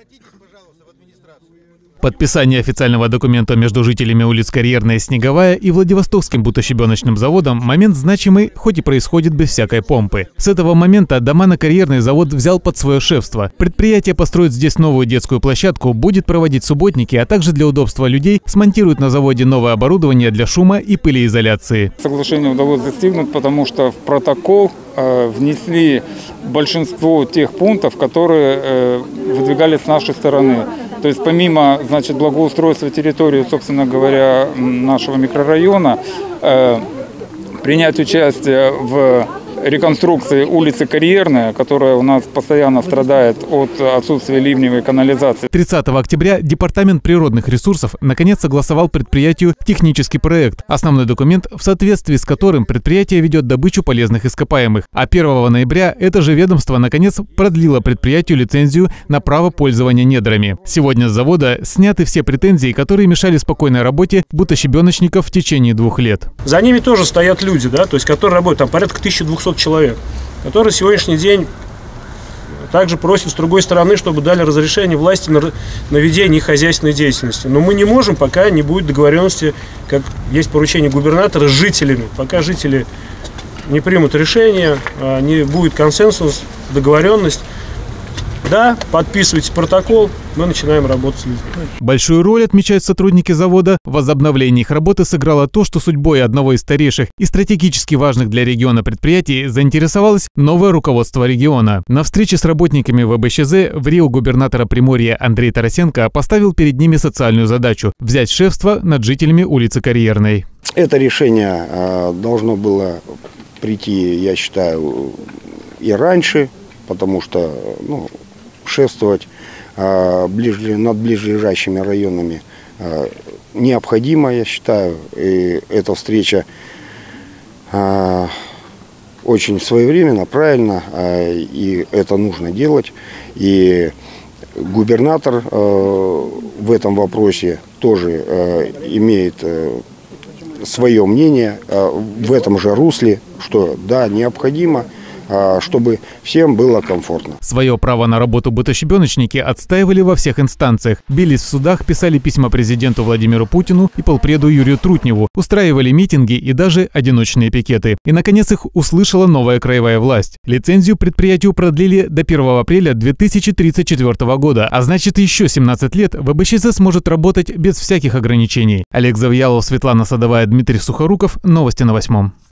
Обратитесь, пожалуйста, в администрацию. Подписание официального документа между жителями улиц Карьерная, Снеговая и Владивостокским бутощебеночным заводом – момент значимый, хоть и происходит без всякой помпы. С этого момента дома на Карьерной завод взял под свое шефство. Предприятие построит здесь новую детскую площадку, будет проводить субботники, а также для удобства людей смонтирует на заводе новое оборудование для шума и пылеизоляции. Соглашение удалось достигнуть, потому что в протокол внесли большинство тех пунктов, которые выдвигались с нашей стороны. То есть помимо, значит, благоустройства территории, собственно говоря, нашего микрорайона, принять участие в реконструкции улицы Карьерная, которая у нас постоянно страдает от отсутствия ливневой канализации. 30 октября Департамент природных ресурсов наконец согласовал предприятию технический проект, основной документ, в соответствии с которым предприятие ведет добычу полезных ископаемых. А 1 ноября это же ведомство наконец продлило предприятию лицензию на право пользования недрами. Сегодня с завода сняты все претензии, которые мешали спокойной работе бутощебеночников в течение 2 лет. За ними тоже стоят люди, да, то есть которые работают, там порядка 1200 человек, которые сегодняшний день также просят с другой стороны, чтобы дали разрешение власти на ведение их хозяйственной деятельности. Но мы не можем, пока не будет договоренности, как есть поручение губернатора, с жителями. Пока жители не примут решение, не будет консенсус, договоренность. Да, подписывайте протокол, мы начинаем работать с людьми. Большую роль, отмечают сотрудники завода, в возобновлении их работы сыграло то, что судьбой одного из старейших и стратегически важных для региона предприятий заинтересовалось новое руководство региона. На встрече с работниками ВБЩЗ в Рио губернатора Приморья Андрей Тарасенко поставил перед ними социальную задачу – взять шефство над жителями улицы Карьерной. Это решение должно было прийти, я считаю, и раньше, потому что шефствовать над ближайшими районами необходимо, я считаю. И эта встреча очень своевременно, правильно, и это нужно делать. И губернатор в этом вопросе тоже имеет свое мнение в этом же русле, что да, необходимо, чтобы всем было комфортно. Свое право на работу бутощебеночники отстаивали во всех инстанциях. Бились в судах, писали письма президенту Владимиру Путину и полпреду Юрию Трутневу, устраивали митинги и даже одиночные пикеты. И, наконец, их услышала новая краевая власть. Лицензию предприятию продлили до 1 апреля 2034 года, а значит, еще 17 лет ВБЩЗ сможет работать без всяких ограничений. Олег Завьялов, Светлана Садовая, Дмитрий Сухоруков. Новости на 8.